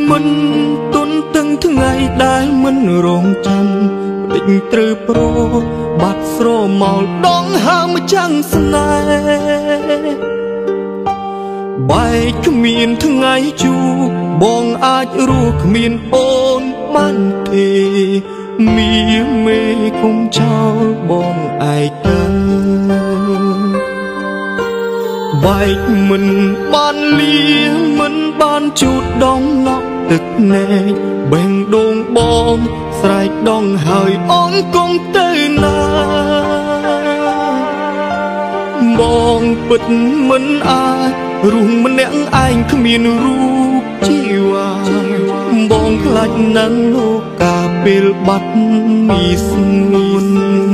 មិនទុនទាំងថ្ងៃដែលមិនរងចាំដេញត្រូវប្របាត់ស្រមោលដងហើមចាំងស្នេហ៍បែកគ្មានថ្ងៃជួបបងអាចរស់គ្មានអូនបានទេមានមេគុំចោលបងឯកើបែកមិនបានលីមិនបានជូតដងណក់ទឹកណែកបេះដូងបងស្រែកដងហើយអូនគង់ទៅណាបងពិតមិនអាចរស់ម្នាក់ឯងគ្មានរូបជីវ៉ាបងខ្លាចនឹងលោកកាពេលបាត់មីស្ងួន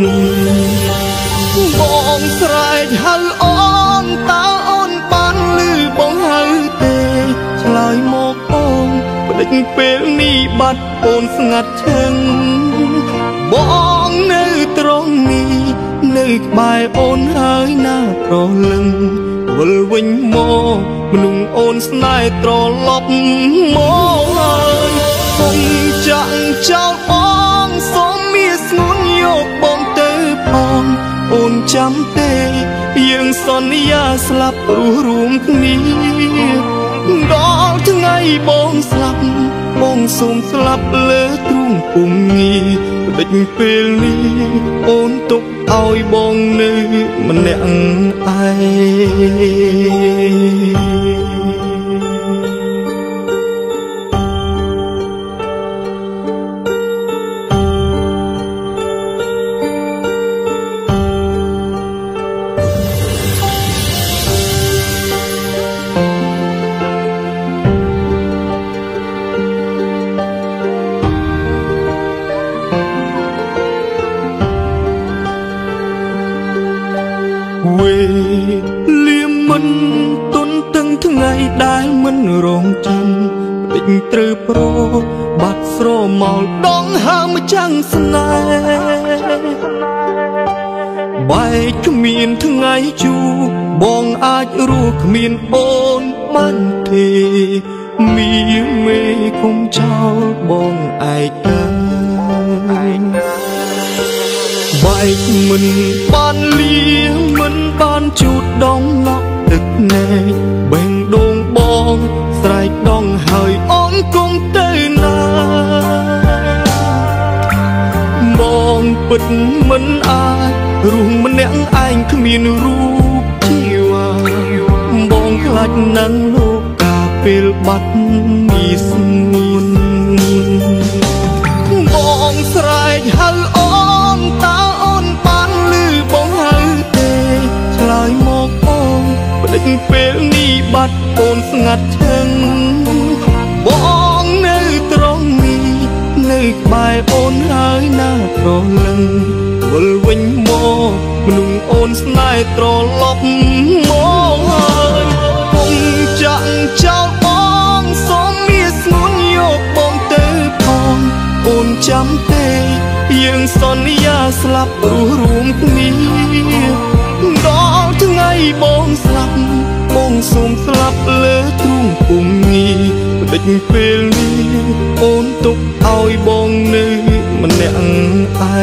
បងស្រែកហៅអូនតើអូនបានឮបងហៅទេឆ្លើយមកអូនផ្ដេចពេលនេះបាត់អូនស្ងាត់ឈឹងបងនៅត្រង់នេះនៅក្បែរអូនហើយណាប្រលឹងវិលវិញមកមនុស្សអូនស្នេហ៍ត្រឡប់មកហើយគុំចាក់ចោលបងសូមមានស្ងួនយកបងទៅផងអូនចាំទេយើងសន្យាស្លាប់រស់រួមគ្នាដល់ថ្ងៃបងស្លាប់បងសូមស្លាប់លើទ្រូងពុំងាផ្ដេចពេលនេះអូនទុកឲ្យបងនៅម្នាក់ឯវេលាមិនទុនទាំងថ្ងៃដែលមិនរងចាំដេញត្រូវប្របាត់ស្រមោលដងហើមចាំងស្នេហ៍បែកគ្មានថ្ងៃជួបបងអាចរស់គ្មានអូនបានទេមានមេគុំចោលបងឯកើបែកមិនបានលីមិនបានជូតដងណក់ទឹកណែកបេះដូងបងស្រែកដងហើយអូនគង់ទៅណាបងពិតមិនអាចរស់ម្នាក់ឯងគ្មានរូបជីវ៉ាបងខ្លាចនឹងលោកកាពេលបាត់មីស្ងួនបងស្រែកហៅអូនតើអូនបានឮបងហៅទេឆ្លើយមកអូនផ្ដេចពេលនេះបាត់អូនស្ងាត់ឈឹងបងនៅត្រង់នេះនៅក្បែរអូនហើយណាប្រលឹងវិលវិញមកមនុស្សអូនស្នេហ៍ត្រឡប់មកហើយគុំចាក់ចោលបងសូមមានស្ងួនយកបងទៅផងអូនចាំទេយើងសន្យាស្លាប់រស់រួមគ្នាដល់ថ្ងៃបងស្លាប់បងសូមស្លាប់លើទ្រូងពុំងាផ្ដេចពេលនេះអូនទុកឲ្យបងនៅម្នាក់ឯ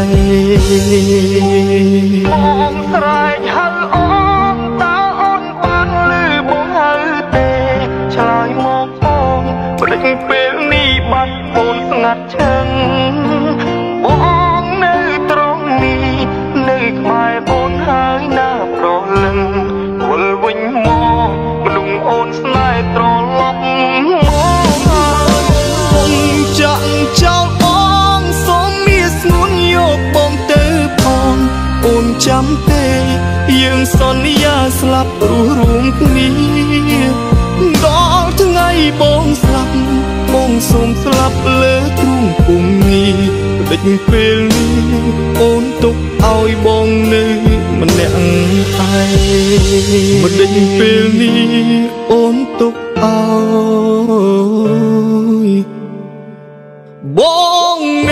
បងស្រែកហៅអូនតើអូនបានឮបងហៅទេឆ្លើយមកអូនផ្ដេចពេលនេះបាត់អូនស្ងាត់ឈឹងបងនៅត្រង់នេះនៅក្បែរអូនហើយណាប្រលឹងវិលវិញមកមនុស្សអូនស្នេហ៍ត្រឡប់មកគុំចាក់ចោលបងសូមមានស្ងួនយកបងទៅផងអូនចាំទេយើងសន្យាស្លាប់រស់រួមគ្នាដល់ថ្ងៃបងស្លាប់បងសូមស្លាប់លើទ្រូងពុំងាផ្ដេចពេលនេះអូនទុកឲ្យបងនៅម្នាក់ឯងផ្ដេចពេលនេះអូនទុកឲ្យបង